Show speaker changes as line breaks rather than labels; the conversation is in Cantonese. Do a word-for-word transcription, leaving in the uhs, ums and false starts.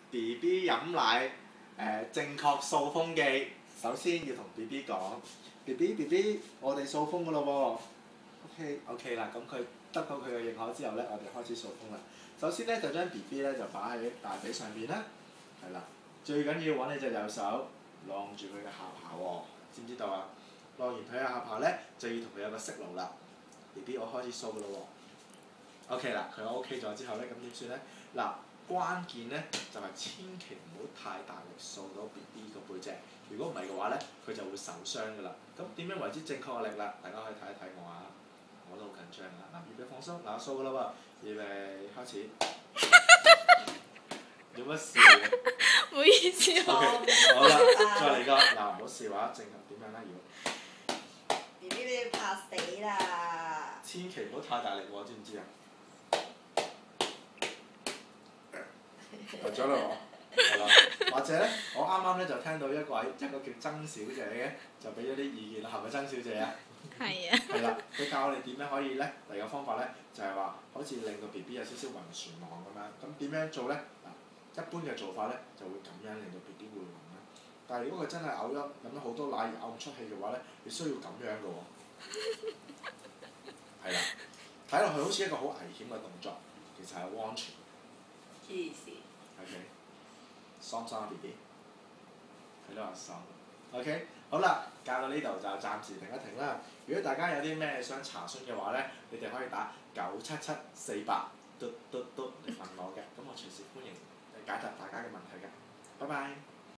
B B 飲奶誒、呃、正確掃風記，首先要同 B B 講 ，B B B B，我哋掃風噶咯喎。OK OK 啦，咁佢得到佢嘅認可之後咧，我哋開始掃風啦。首先咧就將 B B 咧就擺喺大髀上面啦，係啦。最緊要揾你隻右手晾住佢嘅下巴喎，知唔知道啊？晾完佢嘅下巴咧，就要同佢有個息怒啦。B B 我開始掃噶咯喎。OK 啦，佢 OK 咗之後咧，咁點算咧？嗱，關鍵咧就係、是、千祈唔好太大力掃到 B B 個背脊，如果唔係嘅話咧，佢就會受傷噶啦。咁點樣為之正確嘅力啦？大家可以睇一睇我啊，我都好緊張啊！嗱，預備放鬆，嗱掃噶啦喎，預備開始。有乜事？
唔好意思喎。
OK， 好啦，再嚟個嗱，唔好笑話，正確點樣咧？要
B B 你要怕死啦！
千祈唔好太大力喎，知唔知啊？嚟咗啦喎，係啦，或者咧，我啱啱咧就聽到一位一個叫曾小姐嘅，就俾咗啲意見啦，係咪曾小姐啊？
係啊。
係啦，佢教我哋點樣可以咧？第二個方法咧，就係話好似令到 B B 有少少暈船浪咁樣。咁點樣做咧？嗱，一般嘅做法咧就會咁樣令到 B B 會暈啦。但係如果佢真係嘔咗飲咗好多奶而嘔唔出氣嘅話咧，你需要咁樣嘅喎。係啦，睇落去好似一個好危險嘅動作，其實係好安全。
黐線。
OK，爽唔爽啊 B B？ 佢都話爽。OK， 好啦，教到呢度就暫時停一停啦。如果大家有啲咩想查詢嘅話咧，你哋可以打九七七四八嘟嘟嘟嚟問我嘅，咁我隨時歡迎解答大家嘅問題嘅。拜拜。